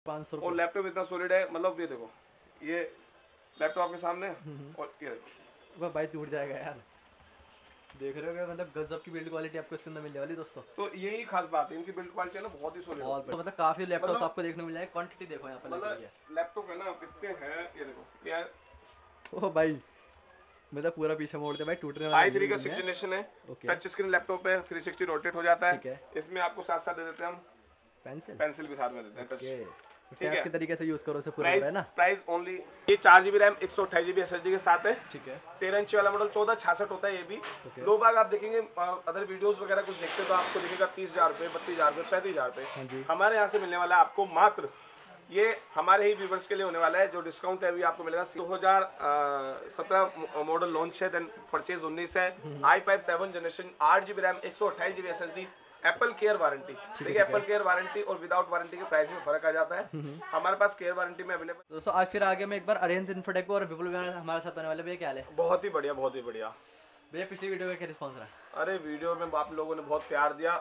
500 और लैपटॉप इतना सॉलिड है, मतलब ये देखो, ये लैपटॉप आपके सामने और ये वह भाई टूट जाएगा यार। देख रहे हो क्या, मतलब गजब की बिल्ड क्वालिटी आपको इसके अंदर मिलने वाली दोस्तों। तो यही खास बात है, इनकी बिल्ड क्वालिटी है ना बहुत ही सॉलिड बहुत है। मतलब काफी लैपटॉप मतलब आपको देखने को मिल जाएगा। क्वांटिटी देखो यहाँ पर लग रही है। मतलब लैपटॉप है ना कितने हैं, ये देखो यार। ओ भाई मतलब पूरा पीछे मोड़ते भाई, टूटने वाला i3 का 6th जनरेशन है। ओके टच स्क्रीन लैपटॉप है, 360 रोटेट हो जाता ठीक है। है। इसमें आपको साथ साथ दे देते हैं हम पेंसिल पेंसिल भी साथ में देते हैं टच। ओके। ठीक टैब है, के तरीके से यूज करो उसे पूरा प्राइस है ना। प्राइस ओनली ये 4 GB रैम 128 GB SSD के साथ है। ठीक है 13 इंच वाला मॉडल 1466 होता है ये भी। ओके। लोग बाग आप देखेंगे अदर वीडियोस वगैरह कुछ देखते तो आपको दिखेगा 30,000 रुपये, 32,000 रुपये, 35,000 रुपये। हाँ जी हमारे यहाँ से मिलने वाला है आपको मात्र, ये हमारे ही व्यूवर्स के लिए होने वाला है। जो डिस्काउंट है अभी आपको मिलेगा 2017 मॉडल लॉन्च है, देन परचेज 19 है। i5 7 generation 8 GB RAM 128 GB SSD, Apple care warranty. देखिए एप्पल केयर वारंटी और विदाउट वारंटी के प्राइस में फर्क आ जाता है। हमारे पास केयर वारंटी में अवेलेबल। दोस्तों आज फिर आगे मैं एक बार अरिहंत इन्फोटेक और विपुल भैया हमारे साथ आने वाले। भैया क्या हाल है? बहुत ही बढ़िया, बहुत ही बढ़िया भैया पिछली वीडियो का क्या रिस्पॉन्स रहा? अरे वीडियो में आप लोगों ने बहुत प्यार दिया,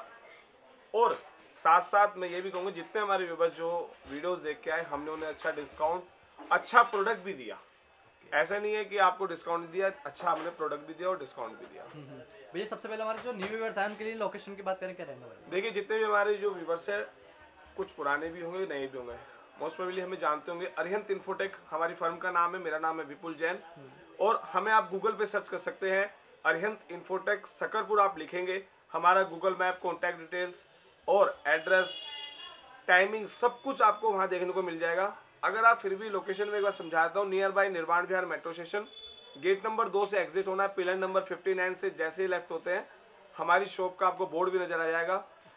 और साथ साथ मैं ये भी कहूँगा जितने हमारे व्यूवर्स जो वीडियोस देख के आए, हमने उन्हें अच्छा डिस्काउंट, अच्छा प्रोडक्ट भी दिया। ऐसा नहीं है कि आपको डिस्काउंट दिया, अच्छा हमने प्रोडक्ट भी दिया और डिस्काउंट भी दिया। भैया सबसे पहले हमारे जो न्यू व्यूअर्स हैं उनके लिए लोकेशन की बात करें, क्या रहने वाली? देखिए जितने भी हमारे जो व्यूवर्स है, कुछ पुराने भी होंगे नए भी होंगे, मोस्ट प्रोबेबली हमें जानते होंगे। अरिहंत इन्फोटेक हमारी फर्म का नाम है, मेरा नाम है विपुल जैन, और हमें आप गूगल पे सर्च कर सकते हैं अरिहंत इन्फोटेक सकरपुर। आप लिखेंगे, हमारा गूगल मैप, कॉन्टैक्ट डिटेल्स और एड्रेस, टाइमिंग सब कुछ आपको वहाँ देखने को मिल जाएगा। अगर आप फिर भी लोकेशन में एक बार समझाता हूँ, near by Nirvan Vihar metro station, gate number 2 से एग्जिट होना है। पिलर नंबर 59 से जैसे ही लेफ्ट होते हैं हमारी शॉप का आपको बोर्ड भी नजर आ जाएगा।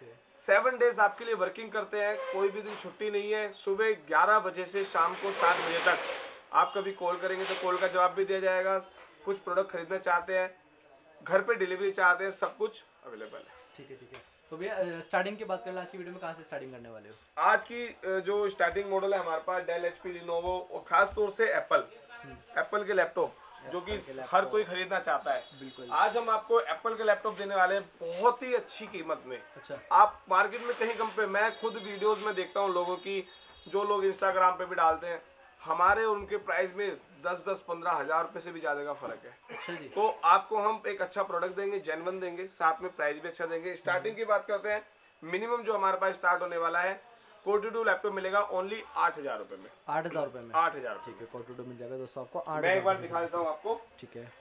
7 डेज आपके लिए वर्किंग करते हैं, कोई भी दिन छुट्टी नहीं है। सुबह 11 बजे से शाम को 7 बजे तक आप कभी कॉल करेंगे तो कॉल का जवाब भी दिया जाएगा। कुछ प्रोडक्ट खरीदना चाहते हैं, घर पे डिलीवरी चाहते हैं, सब कुछ अवेलेबल है। ठीक है ठीक है। तो भैया स्टार्टिंग की बात कर लें आज की वीडियो में, कहाँ से स्टार्टिंग करने वाले हो? आज की जो स्टार्टिंग मॉडल है हमारे पास डेल, HP, लिनोवो और खास तौर से एप्पल के लैपटॉप जो कि हर कोई खरीदना चाहता है। बिल्कुल। आज हम आपको एप्पल के लैपटॉप देने वाले हैं बहुत ही अच्छी कीमत में। अच्छा। आप मार्केट में कहीं कम पे, मैं खुद वीडियोस में देखता हूँ लोगों की, जो लोग इंस्टाग्राम पे भी डालते हैं, हमारे और उनके प्राइस में 10-15 हज़ार रुपये से भी ज़्यादा का फर्क है। अच्छा जी। तो आपको हम एक अच्छा प्रोडक्ट देंगे, जेन्युइन देंगे, साथ में प्राइस भी अच्छा देंगे। स्टार्टिंग की बात करते हैं, मिनिमम जो हमारे पास स्टार्ट होने वाला है, कोड लैपटॉप मिलेगा ओनली 8,000 रुपये में। 8,000 रुपये में? 8,000। ठीक है, कोड मिल जाएगा दोस्तों आपको 8,000। मैं एक बार दिखा देता हूँ आपको। ठीक है,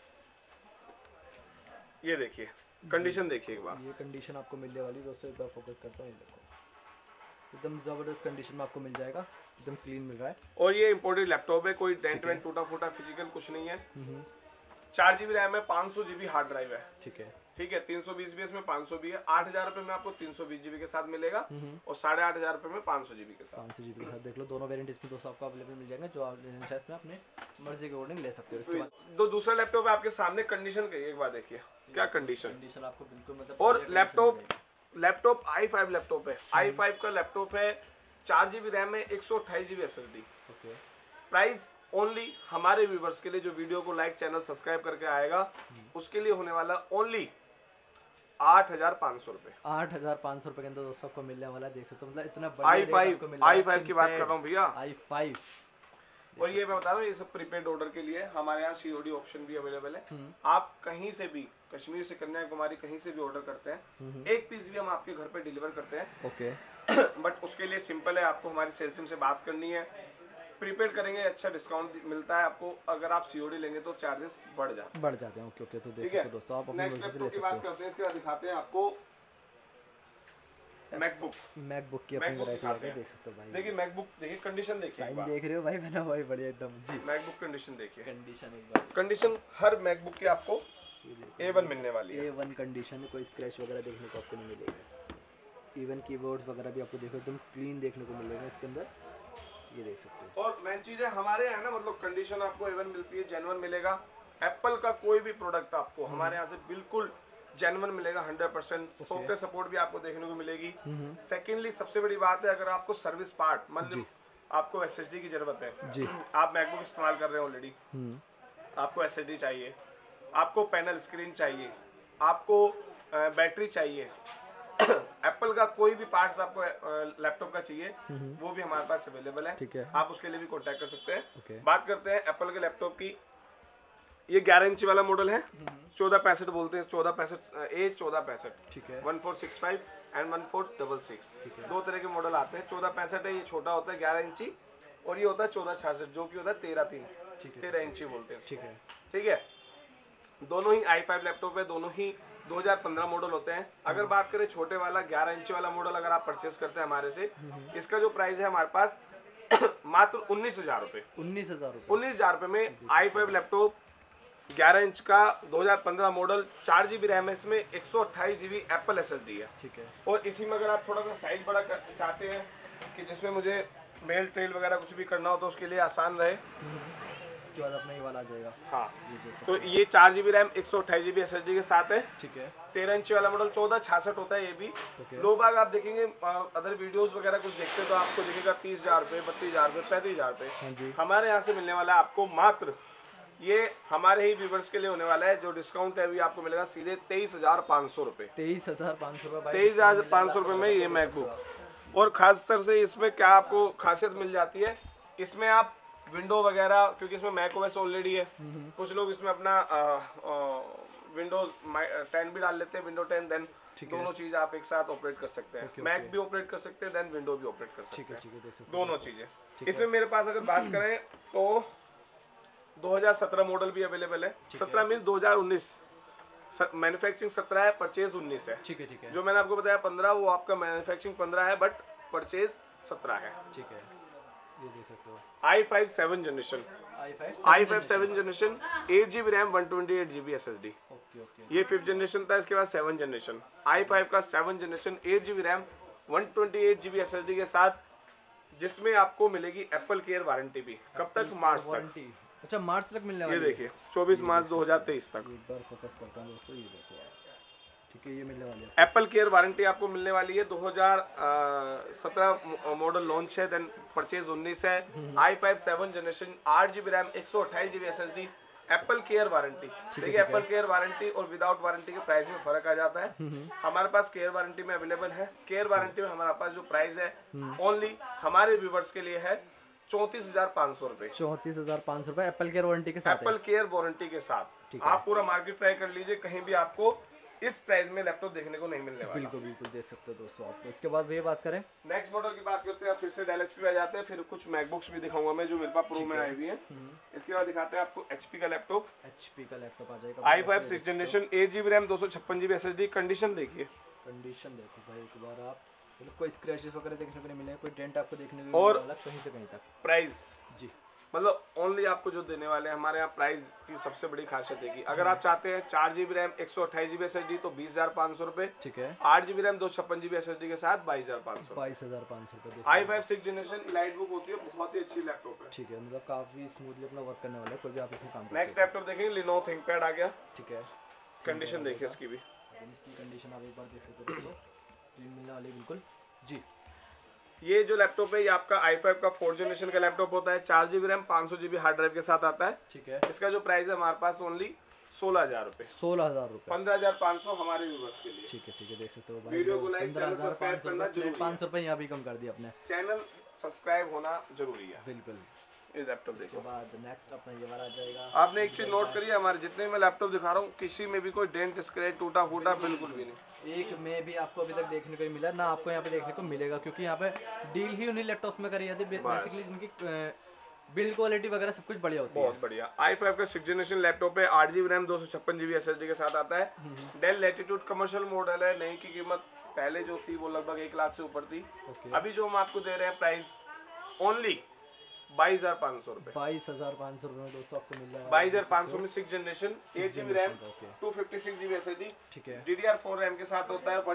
ये देखिए कंडीशन, देखिए एक बार। ये कंडीशन आपको मिलने वाली दोस्तों, एक बार फोकस करता हूँ, ये देखो एकदम ज़बरदस्त कंडीशन में आपको मिल जाएगा, एकदम क्लीन मिल रहा है। और ये इम्पोर्टेड लैपटॉप है, कोई डेंट वेंट टूटा फूटा फिजिकल कुछ नहीं है। 4 GB रैम है, 500 GB हार्ड ड्राइव है। ठीक है ठीक है, 320 भी इसमें 500 भी है। 8,000 रुपये में आपको 320 GB के साथ मिलेगा और 8,500 रुपये में 500 GB के साथ। 500 GB के साथ देख लो, दोनों वेरिएंट इसमें दोस्तों आपको अवेलेबल मिल जाएंगे, जो आप लेना चाहें इसमें अपने मर्जी के अकॉर्डिंग ले सकते हो। इसके बाद दो दूसरा लैपटॉप है आपके सामने, कंडीशन का एक बार देखिए क्या कंडीशन। कंडीशन आपको बिल्कुल मतलब। और लैपटॉप i5 लैपटॉप है, i5 का लैपटॉप है, 4 GB रैम है, 128 GB SSD। Okay. Price only हमारे व्यूवर्स के लिए जो वीडियो को लाइक, चैनल सब्सक्राइब करके आएगा, उसके लिए होने वाला ओनली 8,500 रुपए। 8,500 रुपये के अंदर दोस्तों आपको मिलने वाला है, देख सकते हो मतलब इतना i5 की बात कर रहा हूँ भैया, i5। और ये मैं बता रहा हूँ, ये सब प्रीपेड ऑर्डर के लिए हमारे यहाँ COD ऑप्शन भी अवेलेबल है। आप कहीं से भी, कश्मीर से कन्याकुमारी कहीं से भी ऑर्डर करते हैं, एक पीस भी हम आपके घर पे डिलीवर करते हैं। ओके। बट उसके लिए सिंपल है, आपको हमारी सेल्स टीम से बात करनी है, प्रीपेड करेंगे, अच्छा डिस्काउंट मिलता है आपको। अगर आप COD लेंगे तो चार्जेस बढ़ जाते हैं। Okay okay. तो देख सकते हो दोस्तों आप अपनी मर्जी से ले की बात सकते हो। करते हैं, इसके बाद दिखाते हैं आपको मैकबुक की अपनी वैरायटी है, देख सकते हो भाई। देखिए मैकबुक, देखिए कंडीशन देखिए, साइन देख रहे हो भाई, बना भाई बढ़िया एकदम जी। मैकबुक कंडीशन देखिए, कंडीशन एक बार, कंडीशन हर मैकबुक की आपको A1 मिलने वाली है। A1 कंडीशन में कोई स्क्रैच वगैरह देखने को आपको नहीं मिलेगा। इवन कीबोर्ड्स वगैरह भी आपको देखो एकदम क्लीन देखने को मिलेगा इसके अंदर, ये देख सकते हो। और मेन चीज है हमारे यहाँ ना, मतलब कंडीशन आपको A1 मिलती है, जेन्युइन मिलेगा। एप्पल का कोई भी प्रोडक्ट आपको हमारे यहाँ से बिल्कुल जेन्युइन मिलेगा 100%। सॉफ्टवेयर सपोर्ट भी आपको देखने को मिलेगी। सेकेंडली सबसे बड़ी बात है, अगर आपको सर्विस पार्ट, मतलब आपको SSD की जरूरत है जी, आप मैकबुक इस्तेमाल कर रहे हैं ऑलरेडी, आपको SSD चाहिए, आपको पैनल स्क्रीन चाहिए, आपको बैटरी चाहिए, एप्पल का कोई भी पार्ट्स आपको लैपटॉप का चाहिए वो भी हमारे पास अवेलेबल है। ठीक है। आप उसके लिए भी कांटेक्ट कर सकते हैं। ओके। बात करते हैं एप्पल के लैपटॉप की। ये 11 इंची वाला मॉडल है, 1465 बोलते हैं, 1465 ठीक है। 1465 एंड 1466, ठीक है। दो तरह के मॉडल आते हैं। 1465 है, ये छोटा होता है 11 इंची, और ये होता है 1466 जो कि होता है 13 इंची बोलते हैं। ठीक है। ठीक है। दोनों ही i5 लैपटॉप है, दोनों ही 2015 मॉडल होते हैं। अगर बात करें छोटे वाला 11 इंची वाला मॉडल अगर आप परचेस करते हैं हमारे से, इसका जो प्राइस है हमारे पास मात्र 19,000 रुपए। 19,000 रुपए में i5 लैपटॉप 11 इंच का 2015 मॉडल, 4 GB रैम है इसमें, 128 GB एप्पल SSD है। ठीक है। और इसी में अगर आप थोड़ा सा साइज बड़ा चाहते हैं कि जिसमें मुझे मेल ट्रेल वगैरह कुछ भी करना हो तो उसके लिए आसान रहे, इसके बाद अपना ये वाला आ जाएगा। हाँ, ये देख सकते तो ये 4 GB रैम 128 GB SSD के साथ है। ठीक है। 13 इंच वाला मॉडल 1466 होता है ये भी। लोग बाग आप देखेंगे अदर वीडियोस वगैरह कुछ देखते हैं तो आपको दिखेगा 30,000 रुपये, 32,000 रुपये, 35,000 रुपये। हमारे यहाँ से मिलने वाला है आपको मात्र, ये हमारे ही व्यूवर्स के लिए होने वाला है, जो डिस्काउंट है अभी आपको मिलेगा सीधे 23,500 रुपये। 23,500 रुपये। 23,500 रुपये में ये मैकबुक। और खासकर से इसमें क्या आपको खासियत मिल जाती है, इसमें आप विंडो वगैरह, क्योंकि इसमें मैक ओएस ऑलरेडी है, कुछ लोग इसमें अपना विंडोज 10 भी डाल लेते हैं, विंडो 10, देन दोनों चीज आप एक साथ ऑपरेट कर सकते हैं। मैक भी ऑपरेट कर सकते हैं, देन विंडो भी ऑपरेट कर सकते हैं, दोनों चीजें। इसमें मेरे पास अगर बात करें तो 2017 मॉडल भी अवेलेबल है। 17 मीन 2019, मैन्युफैक्चरिंग 17 है, परचेज 19 है। ठीक है। ठीक है। जो मैंने आपको बताया 15, वो आपका मैन्युफैक्चरिंग 15 है, बट परचेज 17 है। ठीक है, ये देख सकते हो। i5 7 generation, i5 7 generation, 8 GB RAM, 128 GB SSD। Okay. ये 5th जनरेशन था, इसके बाद 7 जनरेशन। i5 का 7 generation, 8 GB RAM, 128 GB SSD के साथ, जिसमें आपको मिलेगी एप्पल केयर वारंटी भी। कब तक? मार्च तक। अच्छा, मार्च तक मिलने वाली ये है। देखिए 24 मार्च 2023 तक। एक बार फोकस करता हूं दोस्तों, ये देखो। ठीक है, ये मिलने वाली है। एप्पल केयर वारंटी आपको मिलने वाली है। 2017 मॉडल लॉन्च है, देन परचेज 19 है। i5 7 generation, 8 GB RAM, 128 GB SSD, Apple care warranty. देखिए एप्पल केयर वारंटी और विदाउट वारंटी के प्राइस में फर्क आ जाता है। हमारे पास केयर वारंटी में अवेलेबल है। केयर वारंटी में हमारे पास जो प्राइस है ओनली हमारे व्यूवर्स के लिए है 34,500 रुपए। 34,500 रुपए एप्पल केयर वारंटी के साथ। एप्पल केयर वारंटी के साथ आप पूरा मार्केट ट्राई कर लीजिए, कहीं भी आपको इस प्राइस में लैपटॉप देखने को नहीं मिलने वाला। बिल्कुल देख सकते हो दोस्तों आपको। इसके बाद भैया बात करें नेक्स्ट मॉडल की बात करते हैं, फिर से डेल HP पे आ जाते हैं, फिर कुछ मैकबुक्स भी दिखाऊंगा मैं जो मेरे पास प्रो में आई हुई है। इसके बाद दिखाते हैं आपको HP का लैपटॉप। HP का लैपटॉप आ जाएगा। i5 6 generation, 8 GB RAM, 256 GB SSD। Condition देखिए, कंडीशन देखो भाई, एक बार आप मतलब कोई स्क्रैचेस वगैरह देखने को नहीं मिलेगा, कोई डेंट आपको देखने को और नहीं मिलेगा कहीं से कहीं तक। प्राइस जी, मतलब ओनली आपको जो देने वाले हैं हमारे यहाँ, प्राइस की सबसे बड़ी खासियत है कि अगर आप चाहते हैं 4 GB रैम, 128 GB SSD तो 20,500 रुपए। ठीक है। 8 GB रैम, 256 GB SSD के साथ 22,500। 22,500 रुपए। i5 6 जनरेशन लाइट बुक होती है, बहुत ही अच्छी लैपटॉप है। ठीक है, मतलब काफी स्मूथली अपना वर्क करने वाला है, कोई भी आप इसमें काम कर नेक्स्ट लैपटॉप देखेंगे, Lenovo ThinkPad आ गया। ठीक है। कंडीशन देखिए इसकी भी, इसकी कंडीशन आप एक बार देख सकते हो दोस्तों, क्लीन मिलने वाली है बिल्कुल जी। ये जो लैपटॉप है ये आपका i5 का 4th जनरेशन का लैपटॉप होता है। 4 GB RAM, 500 GB hard drive के साथ आता है। ठीक है। इसका जो प्राइस है हमारे पास ओनली 16,000 रुपए। 16,000 रुपए, 15,500 हमारे व्यूवर्स के लिए। ठीक है, देख सकते हो भाई। वीडियो को लाइक, चैनल सब्सक्राइब करना जरूरी है। 500 रुपए यहाँ भी कम कर दिया अपने। चैनल सब्सक्राइब होना जरूरी है। बिल्कुल। ये लैपटॉप इसके देखो। बाद नेक्स्ट अपना ये वाला आ जाएगा। आपने एक चीज नोट करिए, हमारे जितने मैं लैपटॉप दिखा रहा हूँ किसी में भी कोई डेंट, स्क्रैच, टूटा फूटा बिल्कुल भी नहीं। एक में भी आपको अभी तक देखने को नहीं मिला, ना आपको यहाँ पे देखने को मिलेगा, क्योंकि यहाँ पे डील ही उन्हीं लैपटॉप में करी जाती है बेसिकली, जिनकी बिल्ड क्वालिटी वगैरह सब कुछ बढ़िया होती है। बहुत बढ़िया। i5 का 6th जनरेशन लैपटॉप है, 8 GB रैम, 256 GB SSD के साथ आता है। डेल लैटिट्यूड कमर्शियल मॉडल है। नई की कीमत पहले जो थी वो लगभग 1 लाख से ऊपर थी। अभी जो हम आपको दे रहे हैं प्राइस ओनली 22,500 रुपए। 22,500 रुपए में दोस्तों आपको मिल रहा है। 22,500 में 6th generation, 8 GB RAM, 256 GB SSD। ठीक है। DDR4 रैम के साथ होता है।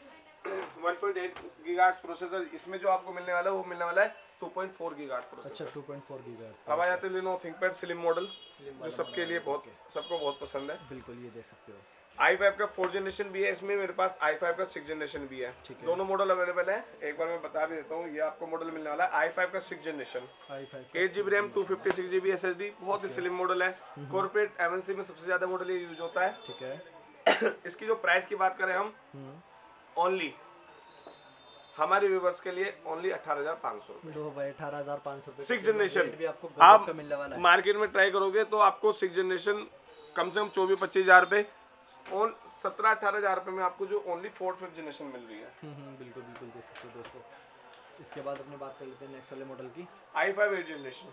1.8 गीगाहर्ट्ज प्रोसेसर। इसमें जो आपको मिलने वाला है वो मिलने वाला है 2.4 गीगाहर्ट्ज प्रोसेसर। अच्छा, 2.4 गीगाहर्ट्ज। अब आ जाते हैं Lenovo ThinkPad स्लिम मॉडल, जो सबके लिए सबको बहुत पसंद है। बिल्कुल, ये देख सकते हो। i5 का 4th जनरेशन भी है, इसमें मेरे पास i5 का 6th जनरेशन भी है। दोनों मॉडल अवेलेबल है। एक बार मैं बता भी देता हूँ, ये आपको मॉडल मिलने वाला है i5 का 6th generation, 8 GB RAM, 256 GB SSD। बहुत ही स्लिम मॉडल है। कॉर्पोरेट MNC में सबसे ज्यादा मॉडल ये यूज होता है। ठीक है। इसकी जो प्राइस की बात करें हम ओनली हमारे व्यूवर्स के लिए ओनली 18,500 रुपए। लो भाई 18,500 रुपए 6th जनरेशन भी आपको आप गजब का मिलने वाला है। मार्केट में ट्राई करोगे तो आपको 6th जनरेशन कम से कम 24-25 हज़ार रुपए और 17-18 हज़ार रुपए में आपको जो ओनली 4th-5th जनरेशन मिल रही है। बिल्कुल बिल्कुल देख सकते हो दोस्तों। इसके बाद अपने बात कर लेते हैं नेक्स्ट वाले मॉडल की। i5 8 generation,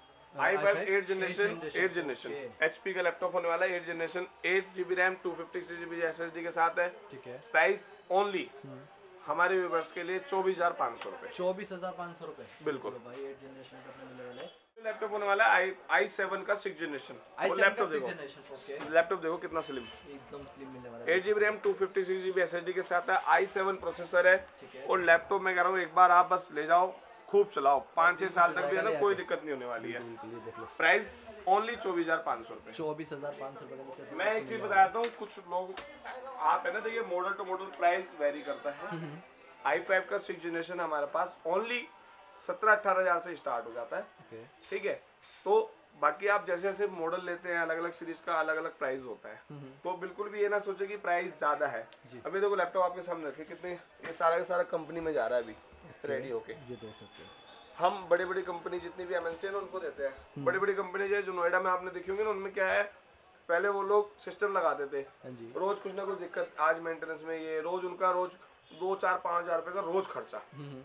i5 8 generation HP का लैपटॉप होने वाला है। 8 generation, 8 GB RAM, 256 GB SSD के साथ है। ठीक है। प्राइस ओनली हमारे व्यूवर्स के लिए 24,500 रुपए। 24,500 रुपए बिल्कुल भाई 8 जनरेशन का अपने मिलने वाला है। लैपटॉप होने वाला है i7 का 6th जनरेशन। लैपटॉप देखो, लैपटॉप देखो कितना स्लिम, एकदम स्लिम मिलने वाला है। 8 GB रैम, 256 GB SSD के साथ है। i7 प्रोसेसर है। ठीक है। और लैपटॉप में कह रहा हूँ एक बार आप बस ले जाओ, खूब चलाओ, 5-6 साल तक भी है ना, कोई दिक्कत नहीं होने वाली है। देख लो प्राइस ओनली 24,500 रुपए। 24,500 रुपए। मैं एक चीज बताता हूँ, कुछ लोग आप है ना, देखिए model to model price vary करता है। i5 का 6th जनरेशन हमारे पास ओनली 17-18 हज़ार से स्टार्ट हो जाता है। ठीक है। तो बाकी आप जैसे जैसे मॉडल लेते हैं, अलग अलग सीरीज का अलग अलग प्राइस होता है। तो बिल्कुल भी ये ना सोचे कि प्राइस ज्यादा है। अभी देखो लैपटॉप आपके सामने रखे, कितने ये सारा का सारा कंपनी में जा रहा है अभी रेडी होके। ये देख सकते हो। हम बड़ी बड़ी कंपनी जितनी भी MNC है ना उनको देते हैं। बड़ी बड़ी कंपनी जो नोएडा में आपने देखी होंगी ना, उनमें क्या है, पहले वो लोग सिस्टम लगाते थे, रोज कुछ ना कुछ दिक्कत, आज मेंटेनेंस में ये, रोज उनका रोज 2-4-5 हज़ार रुपए का रोज खर्चा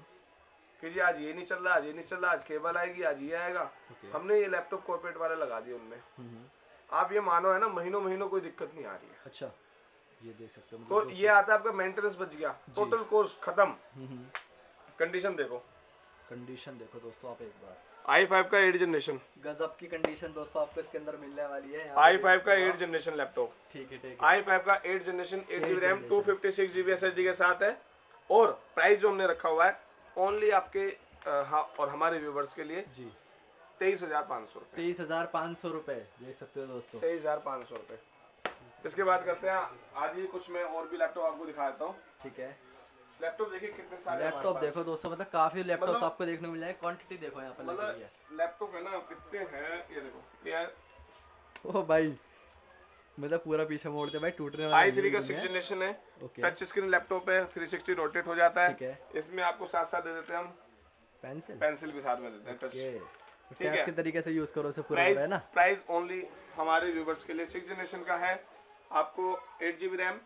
कि जी आज ये नहीं चल रहा, आज ये नहीं चल रहा, आज केबल आएगी, आज ये आएगा। हमने ये लैपटॉप कॉर्पोरेट वाले लगा दिए उनमें। आप ये मानो है ना, महीनों महीनों कोई दिक्कत नहीं आ रही है। अच्छा, ये देख सकते हो। तो ये आता है आपका मेंटेनेंस बच गया, टोटल कोर्स खत्म। कंडीशन देखो, कंडीशन देखो दोस्तों आप एक बार। i5 का 8 जनरेशन, गजब की कंडीशन दोस्तों आपको इसके अंदर मिलने वाली है। i5 का 8 जनरेशन लैपटॉप। ठीक है, ठीक है। i5 का 8 generation, 8 GB RAM, 256 GB SSD के साथ है। और प्राइस जो हमने रखा हुआ है ओनली आपके हाँ और हमारे व्यूवर्स के लिए जी 23,500 रुपए। 23,500 रुपए देख सकते हो दोस्तों। 23,500 रुपए। इसके बाद करते हैं आज ही कुछ मैं और भी लैपटॉप आपको दिखा देता हूँ। ठीक है। लैपटॉप देखिए कितने सारे लैपटॉप देखो दोस्तों, मतलब काफी लैपटॉप आपको देखने को मिला है। क्वांटिटी देखो यहाँ पर लगी हुई है। लैपटॉप है ना कितने हैं, ये देखो ये ओ भाई, मतलब पूरा पीछे मोड़ते भाई, टूटने वाला। i3 का 6th जनरेशन है। टच स्क्रीन लैपटॉप है, 360 रोटेट हो जाता है। ठीक है। इसमें आपको साथ साथ दे देते हैं हम पेंसिल भी साथ में देते हैं, टच। ठीक है, के तरीके से यूज करो, से पूरा हो रहा है ना। प्राइस ओनली हमारे व्यूवर्स के लिए 6th जनरेशन का है। आपको 8 GB रैम,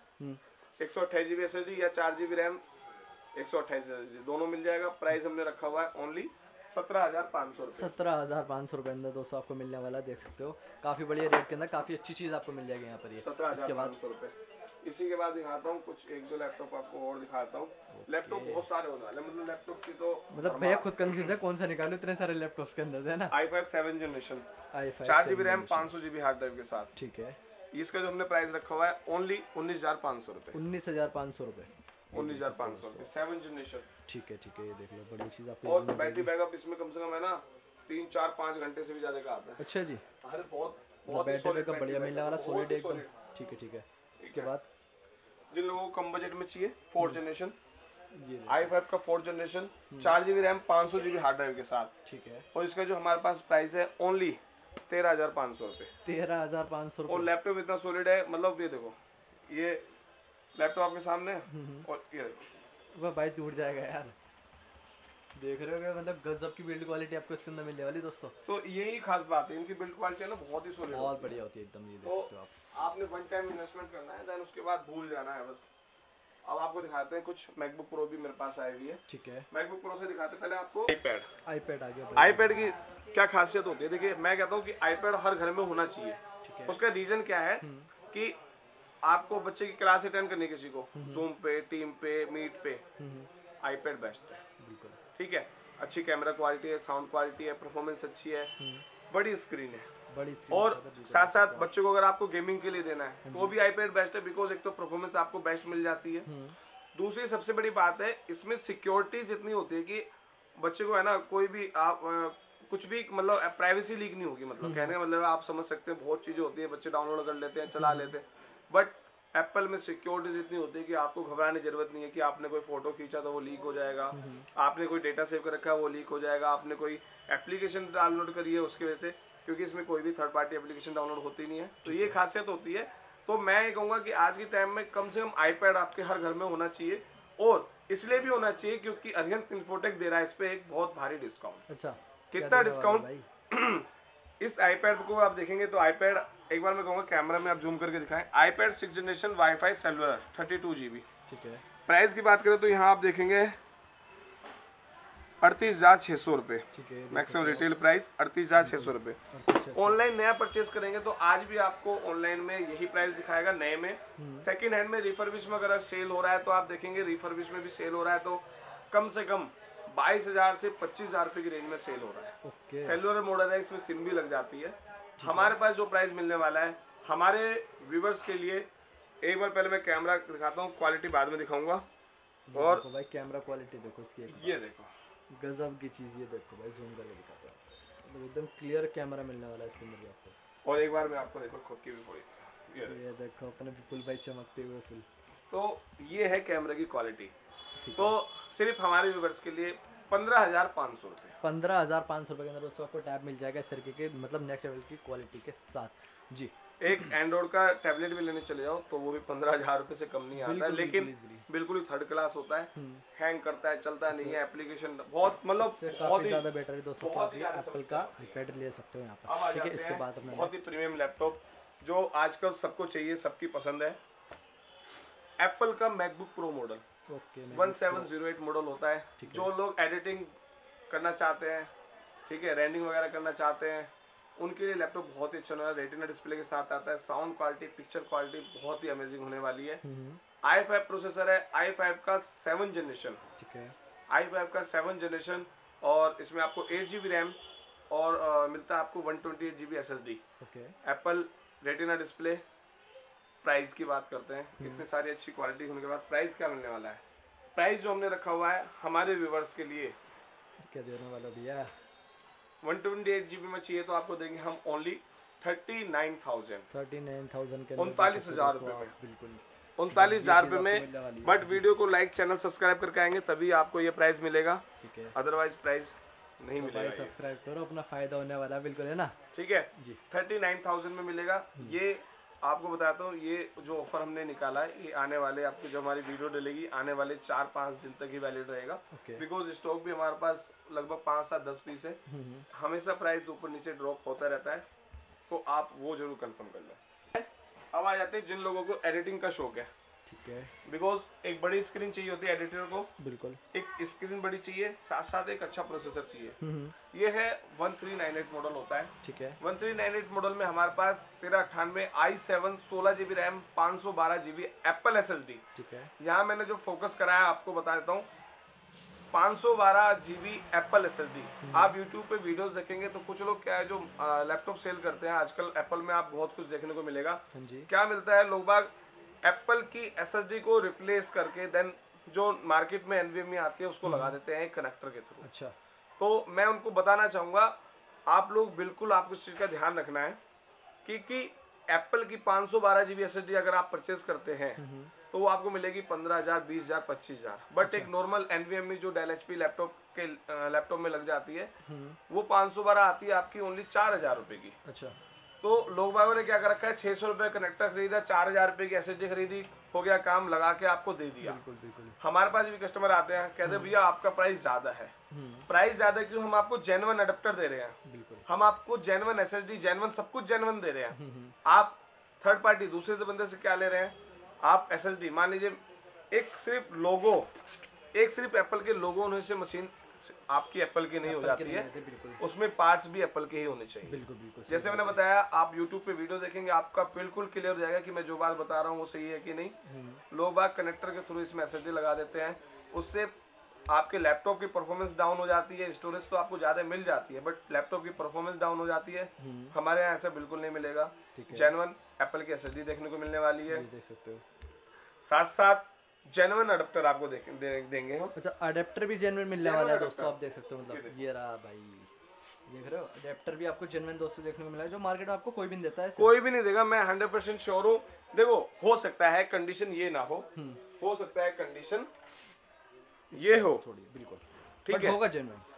128 GB SSD या 4 GB रैम, 128 SSD दोनों मिल जाएगा। प्राइस हमने रखा हुआ है ओनली 17,500 रुपए। 17,500 रुपए अंदर दोस्तों आपको मिलने वाला, देख सकते हो। काफी बढ़िया रेट के अंदर काफी अच्छी चीज आपको मिल जाएगी यहाँ पर। ये 17,500 रुपए। इसी के बाद दिखाता हूँ कुछ 1-2 लैपटॉप आपको और दिखाता हूँ। लैपटॉप बहुत सारे होने वाले, मतलब लैपटॉप की तो मतलब भैया खुद कंफ्यूज है कौन सा निकालूं, इतने सारे लैपटॉप्स के अंदर से, है ना। i5 7 generation, i5 4 GB RAM, 500 GB hard drive के साथ। ठीक है। इसका जो हमने प्राइस रखा हुआ है ओनली 19,500 रुपए। 19,500 रुपए। 19,500 रुपए 7 जनरेशन। ठीक है, ठीक है। ये देख लो, बड़ी चीज आपको। और बैटरी बैकअप इसमें कम से कम है ना 3-4-5 घंटे से भी ज्यादा का आता है। अच्छा जी। अरे बहुत बैटरी बैकअप बढ़िया मिलने वाला, सॉलिड एकदम। ठीक है, ठीक है। इसके बाद जिन लोगों को कम बजट में चाहिए 4th जनरेशन, i5 का 4th generation, 4 GB RAM, 500 GB hard drive के साथ। ठीक है। और इसका जो हमारे पास प्राइस है ओनली 13,500 रुपए। 13,500 रुपए। और लैपटॉप इतना सॉलिड है, मतलब ये देखो, ये लैपटॉप आपके सामने और ये देखो, वह भाई टूट जाएगा यार। देख रहे हो क्या, मतलब गजब की बिल्ड क्वालिटी आपको इसके अंदर मिलने वाली दोस्तों। तो यही खास बात है, इनकी बिल्ड क्वालिटी है ना बहुत ही सॉलिड, बहुत बढ़िया होती है एकदम। ये देख सकते हो आप। आपने वन टाइम इन्वेस्टमेंट करना है, देन उसके बाद भूल जाना है बस। अब आपको दिखाते हैं कुछ मैकबुक प्रो भी मेरे पास आई हुई है। ठीक है। मैकबुक प्रो से दिखाते हैं पहले आपको आईपैड आ गया। आईपैड की क्या खासियत होती है, देखिए मैं कहता हूँ कि आईपैड हर घर में होना चाहिए। ठीक है। उसका रीजन क्या है कि आपको बच्चे की क्लास अटेंड करनी, किसी को जूम पे, टीम पे, मीट पे, आईपैड बेस्ट है। बिल्कुल। ठीक है। अच्छी कैमरा क्वालिटी है, साउंड क्वालिटी है, परफॉर्मेंस अच्छी है, बड़ी स्क्रीन है, बड़ी स्क्रीन। और साथ साथ बच्चों को अगर आपको गेमिंग के लिए देना है तो भी आईपैड बेस्ट है, बिकॉज एक तो परफॉर्मेंस आपको बेस्ट मिल जाती है। दूसरी सबसे बड़ी बात है इसमें सिक्योरिटी जितनी होती है कि बच्चे को है ना कोई भी आप कुछ भी मतलब प्राइवेसी लीक नहीं होगी, मतलब कहने का मतलब आप समझ सकते हैं बहुत चीजें होती है, बच्चे डाउनलोड कर लेते हैं, चला लेते हैं, बट एप्पल में सिक्योरिटी इतनी होती है कि आपको घबराने की जरूरत नहीं है कि आपने कोई फोटो खींचा तो वो लीक हो जाएगा, आपने कोई डेटा सेव कर रखा है वो लीक हो जाएगा, आपने कोई एप्लीकेशन डाउनलोड करी है उसकी वजह से, क्योंकि इसमें कोई भी थर्ड पार्टी एप्लीकेशन डाउनलोड होती नहीं है। तो ये खासियत होती है। तो मैं ये कहूँगा कि आज के टाइम में कम से कम आईपैड आपके हर घर में होना चाहिए, और इसलिए भी होना चाहिए क्योंकि अरिहंत इन्फोटेक दे रहा है इस पे एक बहुत भारी डिस्काउंट। अच्छा, कितना डिस्काउंट? इस आईपैड को आप देखेंगे तो आईपैड, एक बार मैं कहूँगा कैमरा में आप जूम करके दिखाएं, iPad 6 generation WiFi cellular 32 GB। ठीक है। प्राइस की बात करें तो यहाँ आप देखेंगे 38,600 रुपये, ठीक है। मैक्सिमम रिटेल प्राइस 38,600 रुपये। ऑनलाइन नया परचेज करेंगे तो आज भी आपको ऑनलाइन में यही प्राइस दिखाएगा नए में। सेकंड हैंड में रिफर्बिश में अगर सेल हो रहा है तो आप देखेंगे रिफर्बिश में भी सेल हो रहा है तो कम से कम 22,000 से 25,000 रुपये की रेंज में सेल हो रहा है। ओके। सेलुलर मॉडल है, इसमें सिम भी लग जाती है। हमारे पास जो प्राइस मिलने वाला है हमारे व्यूवर्स के लिए, एक बार पहले मैं कैमरा दिखाता हूँ, क्वालिटी बाद में दिखाऊंगा। और देखो भाई कैमरा क्वालिटी देखो इसकी, ये देखो गजब की चीज़, ये देखो भाई जूम करके दिखाता हूँ, मतलब एकदम क्लियर कैमरा मिलने वाला है इसके अंदर भी आपको। और एक बार मैं आपको देखो खुद की भी थोड़ी, ये देखो अपने विपुल भाई चमकते हुए फुल। तो ये है कैमरे की क्वालिटी। तो सिर्फ हमारे व्यूवर्स के लिए 15,500 रुपये, 15,500 रुपये के अंदर दोस्तों आपको टैब मिल जाएगा इस तरीके के, मतलब नेक्स्ट लेवल की क्वालिटी के साथ जी। एक एंड्रॉइड का टैबलेट भी लेने चले जाओ तो वो भी 15,000 रुपये से कम नहीं आता है, लेकिन बिल्कुल ही थर्ड क्लास होता है, हैंग करता है, चलता नहीं है, एप्लीकेशन बहुत मतलब बहुत ही ज़्यादा बेटर है दोस्तों। एप्पल का आईपैड ले सकते हो यहाँ पर, ठीक है। इसके बाद अपना बहुत ही प्रीमियम लैपटॉप जो आजकल सबको चाहिए, सबकी पसंद है, एप्पल का MacBook pro model. Okay. 1708 model होता है। जो लोग एडिटिंग करना चाहते हैं, ठीक है, रेंडिंग वगैरह करना चाहते हैं, उनके लिए लैपटॉप बहुत ही अच्छा होना है। रेटिना डिस्प्ले के साथ आता है, साउंड क्वालिटी, पिक्चर क्वालिटी बहुत ही अमेजिंग होने वाली है। i5 प्रोसेसर है, i5 का 7 जनरेशन, ठीक है, i5 का 7 जनरेशन, और इसमें आपको 8 GB रैम और मिलता है आपको 128 GB SSD। Okay. Apple retina display. Price की बात करते हैं, इतनी सारी अच्छी क्वालिटी होने के बाद प्राइस क्या मिलने वाला है? प्राइस जो हमने रखा हुआ है हमारे व्यूवर्स के लिए, क्या देने वाला भैया? 128 GB में चाहिए तो आपको देंगे हम ओनली 39,000 के 39,000 रुपये में, बिल्कुल 39,000 रुपये में। बट वीडियो को लाइक, चैनल सब्सक्राइब करके आएंगे तभी आपको ये प्राइस मिलेगा, ठीक है। अदरवाइज प्राइस नहीं मिलेगा। सब्सक्राइब करो, अपना फायदा होने वाला है, बिल्कुल है ना, ठीक है जी। 39,000 में मिलेगा। ये आपको बताता हूँ, ये जो ऑफर हमने निकाला है ये आने वाले, आपको जब हमारी वीडियो डलेगी आने वाले 4-5 दिन तक ही वैलिड रहेगा, बिकॉज स्टॉक भी हमारे पास लगभग 5-7-10 पीस है। हमेशा प्राइस ऊपर नीचे ड्रॉप होता रहता है, तो आप वो जरूर कंफर्म कर लें। अब आ जाते हैं जिन लोगों को एडिटिंग का शौक है, ठीक है, बिकॉज एक बड़ी स्क्रीन चाहिए होती है एडिटर को, बिल्कुल एक स्क्रीन बड़ी चाहिए, साथ साथ एक अच्छा प्रोसेसर चाहिए। ये है 1398 मॉडल होता है, ठीक है। 1398 मॉडल में हमारे पास 1398 i7 16 GB RAM 512 GB Apple SSD, ठीक है। यहाँ मैंने जो फोकस कराया आपको बता देता हूँ, 512 GB एप्पल SSD। आप YouTube पे वीडियोस देखेंगे तो कुछ लोग क्या है जो लैपटॉप सेल करते हैं आजकल, एप्पल में आप बहुत कुछ देखने को मिलेगा। क्या मिलता है, लोग बाग एप्पल की SSD को रिप्लेस करके देन जो मार्केट में NVMe आती है उसको लगा देते हैं एक कनेक्टर के थ्रू। अच्छा, तो मैं उनको बताना चाहूँगा, आप लोग बिल्कुल आपको इस चीज़ का ध्यान रखना है कि एप्पल की 512 GB SSD अगर आप परचेज करते हैं तो वो आपको मिलेगी 15,000, 20,000, 25,000। बट एक नॉर्मल NVMe जो डेल HP लैपटॉप में लग जाती है वो 512 आती है आपकी ओनली 4,000 रुपये की। अच्छा, तो लोग बागों ने क्या कर रखा है, 600 रुपये कनेक्टर खरीदा, 4,000 रुपये की SSD खरीदी, हो गया काम, लगा के आपको दे दिया। बिल्कुल। हमारे पास भी कस्टमर आते हैं, कहते हैं भैया आपका प्राइस ज्यादा है। प्राइस ज्यादा क्यों? हम आपको जेन्युइन अडेप्टर दे रहे हैं, बिल्कुल। हम आपको जेन्युइन SSD, जेन्युइन सब कुछ जेन्युइन दे रहे हैं। आप थर्ड पार्टी दूसरे से बंदे से क्या ले रहे हैं? आप SSD मान लीजिए एक सिर्फ एप्पल के लोगो होने से मशीन आपकी एप्पल की नहीं हो जाती है, उसमें पार्ट्स भी एप्पल के ही होने चाहिए। बिल्कुल। जैसे मैंने बताया, आप YouTube पे वीडियो देखेंगे आपका बिल्कुल क्लियर हो जाएगा कि मैं जो बात बता रहा हूँ वो सही है कि नहीं। लोग बाग कनेक्टर के थ्रू इसमें SSD लगा देते हैं, उससे आपके लैपटॉप की परफॉर्मेंस डाउन हो जाती है। स्टोरेज तो आपको ज़्यादा मिल जाती है बट लैपटॉप की परफॉर्मेंस डाउन हो जाती है। हमारे यहाँ ऐसा बिल्कुल नहीं मिलेगा, जेन्युइन एप्पल की SSD देखने को मिलने वाली है, देख सकते हो। साथ जेन्युइन अडेप्टर आपको देंगे हम। अच्छा, अडेप्टर भी जेन्युइन मिलने वाला है दोस्तों, आप देख सकते हो। मतलब ये रहा भाई, देख रहे हो, अडेप्टर भी आपको जेन्युइन दोस्तों देखने को मिला है, जो मार्केट में आपको कोई भी नहीं देता है। कोई भी नहीं देगा, मैं 100% श्योर हूँ। देखो, हो सकता है कंडीशन ये ना हो सकता है कंडीशन ये हो थोड़ी, बिल्कुल ठीक है, होगा जेन्युइन।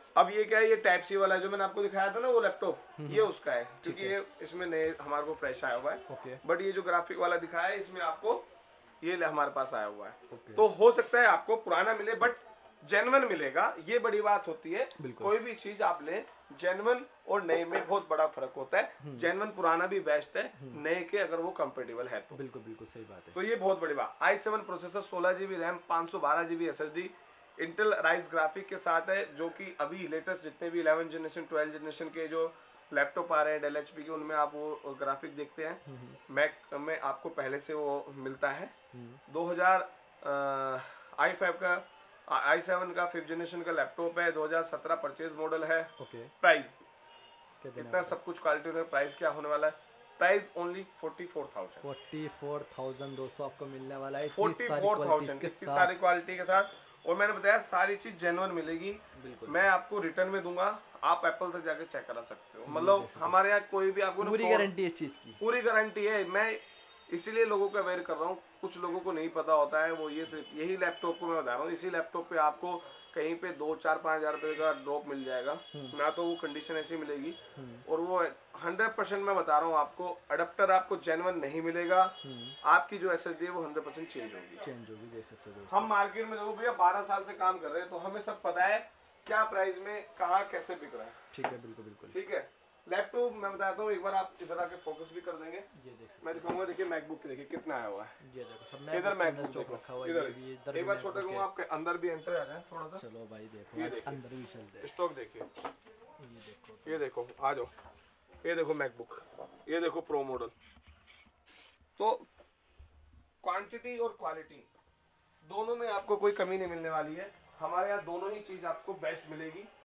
अब ये क्या है, ये टाइप सी वाला है जो मैंने आपको दिखाया था ना वो लैपटॉप, ये उसका है, क्योंकि ये इसमें नए हमारे को फ्रेश आया हुआ है। ओके बट ये जो ग्राफिक वाला दिखाया है इसमें आपको ये हमारे पास आया हुआ है। ओके। तो हो सकता है आपको पुराना मिले बट जेन्युइन मिलेगा, ये बड़ी बात होती है। बिल्कुल। कोई भी चीज आप लें, जेन्युइन और नए में बहुत बड़ा फर्क होता है। जेन्युइन पुराना भी बेस्ट है, नए के अगर वो कंपेटेबल है तो। बिल्कुल बिल्कुल सही बात है। तो ये बहुत बड़ी बात। i7 processor, 16 GB RAM, 512 GB SSD, Intel Iris graphic के साथ है, जो कि अभी लेटेस्ट जितने भी 11 जनरेशन 12 जनरेशन के जो लैपटॉप आ रहे हैं डेल HP के, उनमें आप वो ग्राफिक देखते हैं। मैक में आपको पहले से वो मिलता है। 2000 i5 का i7 का 5th जनरेशन का लैपटॉप है, 2017 परचेज मॉडल है। ओके प्राइस कितना इतना सब कुछ क्वालिटी में, प्राइस क्या होने वाला है, प्राइस ओनली 44,000। 44,000 दोस्तों आपको मिलने वाला है 44,000 के इतनी साथ। सारी क्वालिटी के साथ। और मैंने बताया सारी चीज जेन्युइन मिलेगी। बिल्कुल मैं आपको रिटर्न में दूंगा, आप एप्पल तक जाके चेक करा सकते हो। मतलब हमारे यहाँ कोई भी आपको पूरी गारंटी इस चीज की। पूरी गारंटी है। मैं इसीलिए लोगों को अवेयर कर रहा हूँ, कुछ लोगों को नहीं पता होता है, वो ये सिर्फ यही लैपटॉप को मैं बता रहा हूँ, इसी लैपटॉप पे आपको कहीं पे 2, 4, 5 हज़ार रुपये का ड्रॉप मिल जाएगा ना, तो वो कंडीशन ऐसी मिलेगी। और वो 100% मैं बता रहा हूँ आपको, अडेप्टर आपको जेन्युइन नहीं मिलेगा। आपकी जो SSD है वो 100% चेंज होगी। देख सकते हो दोस्तों। हम मार्केट में देखो भैया 12 साल से काम कर रहे हैं, तो हमें सब पता है क्या प्राइस में कहाँ कैसे बिक रहा है। ठीक है बिल्कुल बिल्कुल। ठीक है, लैपटॉप मैं बताता हूँ, एक बार आप इधर आके फोकस भी कर देंगे। ये देख सकते मैं दिखाऊंगा, देखिए मैकबुक देखिए कितना आया हुआ है। हो। ये देखो सब इधर मैकबुक स्टॉक रखा हुआ है। इधर ये भी इधर एक भी बार MacBook छोटा है। कहूँगा, आपके अंदर भी एंटर आ जाए थोड़ा सा। चलो भाई देखो ये आज देखिए। अंदर भी चलते हैं। स्टॉक देखिए, ये देखो ये देखो, आ जाओ, ये देखो मैकबुक, ये देखो प्रो मॉडल। तो क्वांटिटी और क्वालिटी दोनों में आपको कोई कमी नहीं मिलने वाली है। हमारे यहाँ दोनों ही चीज आपको बेस्ट मिलेगी।